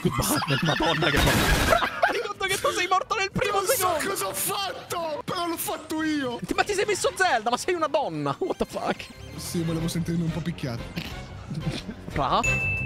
Goodbye, madonna che ricordo che tu sei morto nel primo secondo. Non so cosa ho fatto, però l'ho fatto io. Ma ti sei messo Zelda, ma sei una donna. What the fuck? Sì, volevo sentirmi un po' picchiato. Fra?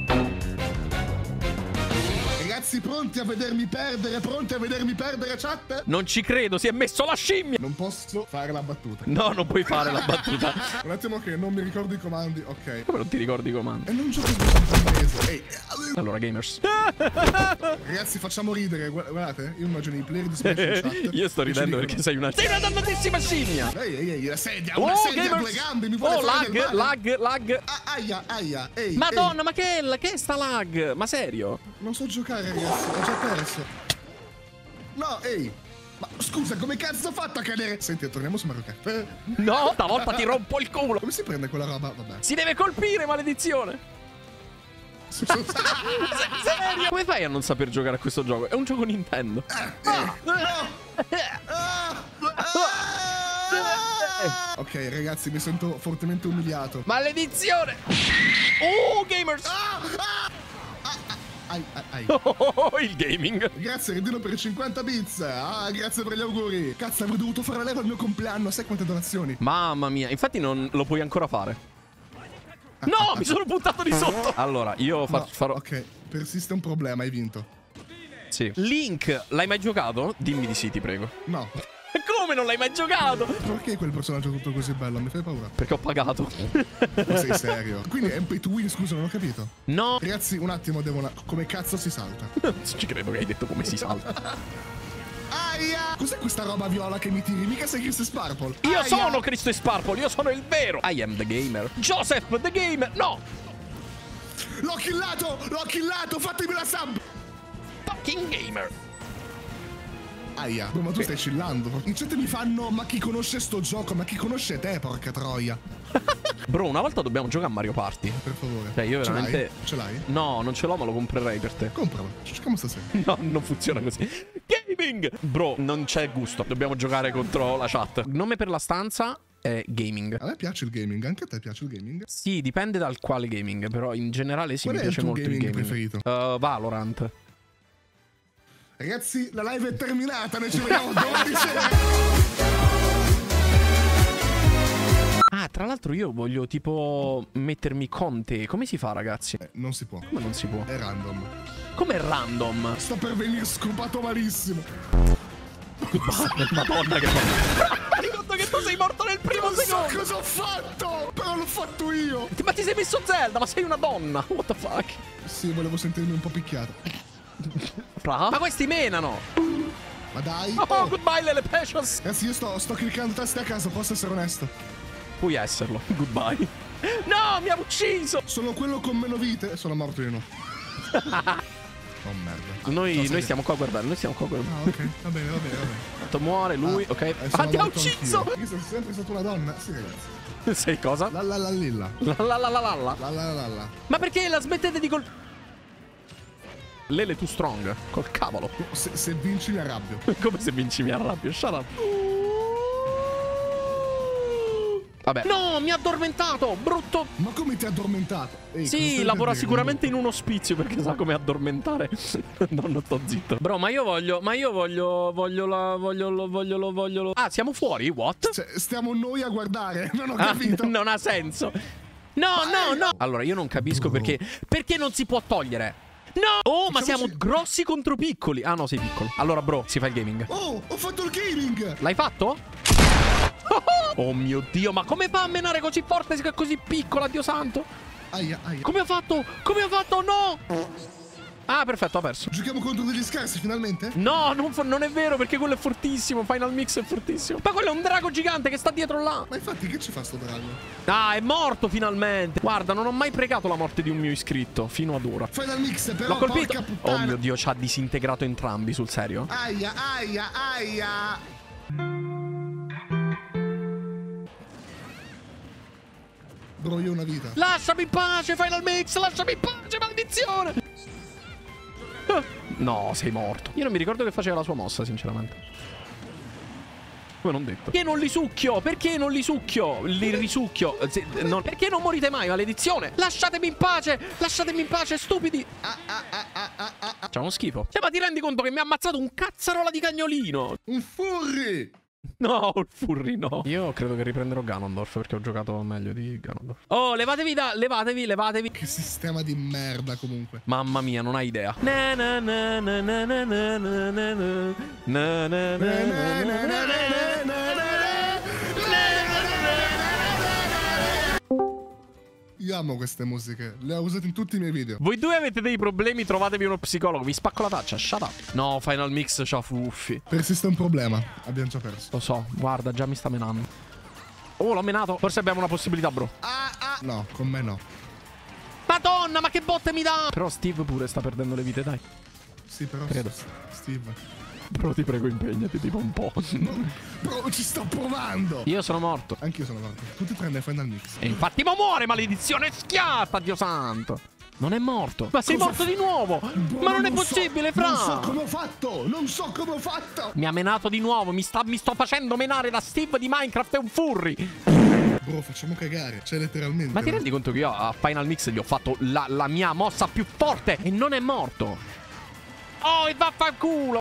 Ragazzi, pronti a vedermi perdere? Pronti a vedermi perdere, chat? Non ci credo, si è messo la scimmia. Non posso fare la battuta. No, non puoi fare la battuta. Un attimo che non mi ricordo i comandi. Ok. Come non ti ricordi i comandi? E non gioco in inglese. Ehi. Allora, gamers. Ragazzi, facciamo ridere. Guardate, io immagino i player di Smash in chat. Io sto ridendo perché sei una dannatissima scimmia. Ehi, la sedia, una sedia a due gambe. Mi vuole fare del male. lag. Aia. Ehi. Madonna, ma che è sta lag? Ma serio? Non so giocare, ragazzi. Ho già perso. No, ehi. Ma scusa, come cazzo ho fatto a cadere? Senti, torniamo su Mario Kart. No, stavolta ti rompo il culo. Come si prende quella roba? Vabbè. Si deve colpire, maledizione. Serio? Come fai a non saper giocare a questo gioco? È un gioco Nintendo. Ok, ragazzi, mi sento fortemente umiliato. Maledizione. Gamers. Oh, il gaming. Grazie Redino per i 50 bits. Grazie per gli auguri. Cazzo, avrei dovuto fare la leva al mio compleanno. Sai quante donazioni? Mamma mia, infatti non lo puoi ancora fare. No, mi sono buttato di sotto. Allora, io farò... Ok, persiste un problema, hai vinto. Sì. Link, l'hai mai giocato? Dimmi di sì, ti prego. No. Come non l'hai mai giocato? Perché quel personaggio tutto così bello? Mi fai paura. Perché ho pagato. Ma sei serio? Quindi è un pay to win, scusa, non ho capito. No. Ragazzi, un attimo, come cazzo si salta? Non ci credo che hai detto come si salta. Aia! Cos'è questa roba viola che mi tiri? Mica sei Chris Sparple. Io sono Cristo Sparple, io sono il vero. I am the gamer. Joseph the gamer. No. L'ho killato, fatemi la sub. Fucking gamer. Aia, ma tu stai chillando. In chat mi fanno, ma chi conosce sto gioco? Ma chi conosce te, porca troia? Bro, una volta dobbiamo giocare a Mario Party. Per favore. Cioè, io veramente... Ce l'hai? No, non ce l'ho, ma lo comprerei per te. Compralo, ci giochiamo stasera. No, non funziona così. Gaming! Bro, non c'è gusto. Dobbiamo giocare contro la chat. Nome per la stanza è gaming. A me piace il gaming, anche a te piace il gaming? Sì, dipende dal quale gaming, però in generale sì, Qual mi è piace molto il gaming. preferito? Valorant. Ragazzi, la live è terminata, noi ci vediamo domani sera. Ah, tra l'altro io voglio tipo mettermi con te. Come si fa, ragazzi? Non si può. Come non si può? È random. Come random? Sto per venire scopato malissimo. Madonna che ricordo che tu sei morto nel primo secondo. Non so cosa ho fatto, però l'ho fatto io. Ma ti sei messo Zelda, ma sei una donna. What the fuck? Sì, volevo sentirmi un po' picchiato. Fra? Ma questi menano. Ma dai. Oh, goodbye Lele Precious. Ragazzi, io sto cliccando tasti a caso, posso essere onesto. Puoi esserlo. Goodbye. No, mi ha ucciso. Sono quello con meno vite e sono morto di nuovo. Oh merda. Noi stiamo qua a guardare, noi stiamo qua a guardare. Ah, ok, va bene. Tanto muore lui, ok. Ah, ti ha ucciso. Io sono sempre stata una donna. Sì, ragazzi. Sei cosa? La lilla. La. Ma perché la smettete di Lele too strong. Col cavolo. Se vinci mi arrabbio. Come se vinci mi arrabbio? Shut up. Vabbè. No, mi ha addormentato, brutto. Ma come ti ha addormentato? Ehi, sì, lavora sicuramente in un ospizio perché sa come addormentare. No, non sto zitto. Bro, ma io voglio. Ah, siamo fuori? What? Cioè, stiamo noi a guardare. Non ho capito. Non ha senso. No. Allora, io non capisco perché non si può togliere. No! Oh, ma siamo grossi contro piccoli. Ah, no, sei piccolo. Allora, bro, si fa il gaming. Oh, ho fatto il gaming. L'hai fatto? Oh mio Dio, ma come fa a menare così forte se è così piccola, Dio santo? Aia. Come ha fatto? No! Ah, perfetto, ha perso. Giochiamo contro degli scarsi, finalmente? No, non è vero, perché quello è fortissimo. Final Mix è fortissimo. Ma quello è un drago gigante che sta dietro là. Ma infatti, che ci fa sto drago? Ah, è morto finalmente. Guarda, non ho mai pregato la morte di un mio iscritto, fino ad ora. Final Mix, però, l'ho colpito. Porca puttana. Oh mio Dio, ci ha disintegrato entrambi, sul serio. Aia. Bro, io ho una vita. Lasciami in pace, Final Mix, lasciami in pace, maledizione. No, sei morto. Io non mi ricordo che faceva la sua mossa, sinceramente. come non detto. Perché non li succhio? Perché non li succhio? Li risucchio. Perché non morite mai, maledizione? Lasciatemi in pace! Lasciatemi in pace, stupidi! C'è uno schifo. Cioè, ma ti rendi conto che mi ha ammazzato un cazzarola di cagnolino? Un furry! No, il furry no. Io credo che riprenderò Ganondorf perché ho giocato meglio di Ganondorf. Oh, levatevi levatevi. Che sistema di merda comunque. Mamma mia, non hai idea. Io amo queste musiche, le ho usate in tutti i miei video. Voi due avete dei problemi, trovatevi uno psicologo. Vi spacco la faccia, shut up. No, Final Mix c'ha fuffi. Persiste un problema, abbiamo già perso. Lo so, guarda, già mi sta menando. Oh, l'ho menato. Forse abbiamo una possibilità, bro. No, con me no. Madonna, ma che botte mi dà! Però Steve pure sta perdendo le vite, dai. Sì, però Credo. Steve. Però ti prego, impegnati tipo un po'. Bro, ci sto provando! Io sono morto. Anch'io sono morto. Tutti tranne Final Mix. E infatti ma muore, maledizione schiatta, Dio santo. Non è morto. Ma sei morto di nuovo. Bro, Ma non è possibile, Fra. Non so come ho fatto. Non so come ho fatto. Mi ha menato di nuovo. Mi sto facendo menare da Steve di Minecraft. È un furry. Bro, facciamo cagare. Cioè, letteralmente. Ma ti rendi conto che io a Final Mix gli ho fatto la mia mossa più forte e non è morto? Oh, e vaffanculo.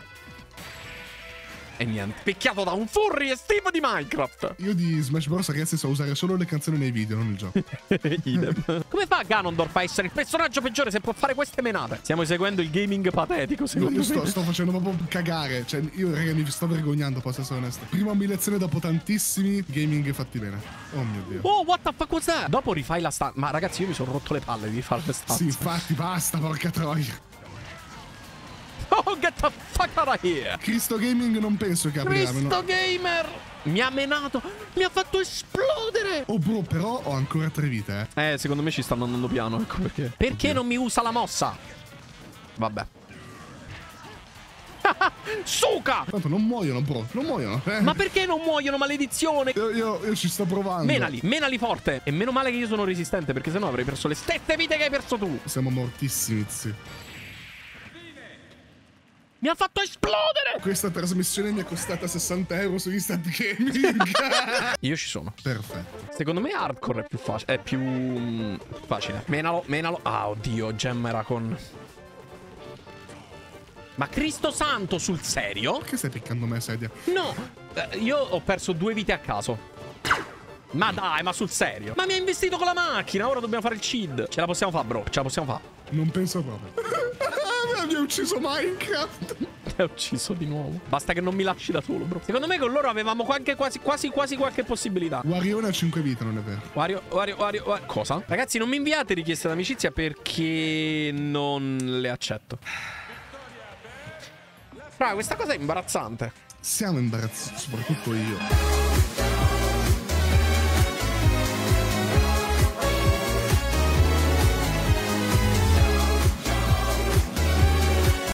E niente, picchiato da un furry e Steve di Minecraft. Io di Smash Bros, ragazzi, so usare solo le canzoni nei video, non il gioco. Come fa Ganondorf a essere il personaggio peggiore se può fare queste menate? Stiamo eseguendo il gaming patetico, secondo me. Io sto facendo proprio cagare. Cioè, io, raga, mi sto vergognando, posso essere onesto. Prima umiliazione dopo tantissimi gaming fatti bene. Oh mio Dio. Oh, what the fuck was that? Dopo rifai la stanza. Ma ragazzi, io mi sono rotto le palle di fare le stanze. Sì, infatti, basta, porca troia. Oh, get the fuck out of here! Cristo Gaming non penso che aprirà. Cristo Gamer! Mi ha menato! Mi ha fatto esplodere! Oh bro, però ho ancora 3 vite, secondo me ci stanno andando piano, ecco perché. Perché non mi usa la mossa? Vabbè. Suca! Tanto non muoiono, bro. Non muoiono. Ma perché non muoiono, maledizione? Io ci sto provando. Menali forte. E meno male che io sono resistente, perché sennò avrei perso le stesse vite che hai perso tu. Siamo mortissimi, zio. Mi ha fatto esplodere! Questa trasmissione mi è costata 60 euro su Instant Gaming. Io ci sono. Perfetto. Secondo me hardcore è più facile. È più facile. Menalo. Ah, oddio, Gem era con... Ma Cristo santo, sul serio? Perché stai piccando me, sedia? No, io ho perso 2 vite a caso. Ma dai, ma sul serio? Ma mi ha investito con la macchina, ora dobbiamo fare il CID. Ce la possiamo fare, bro, ce la possiamo fare. Non penso proprio. Mi ha ucciso Minecraft. Ti ha ucciso di nuovo. Basta che non mi lasci da solo, bro. Secondo me con loro avevamo anche quasi qualche possibilità. Warione ha 5 vite, non è vero? Wario. Cosa? Ragazzi, non mi inviate richieste d'amicizia perché non le accetto. Fra, questa cosa è imbarazzante. Siamo imbarazzati, soprattutto io.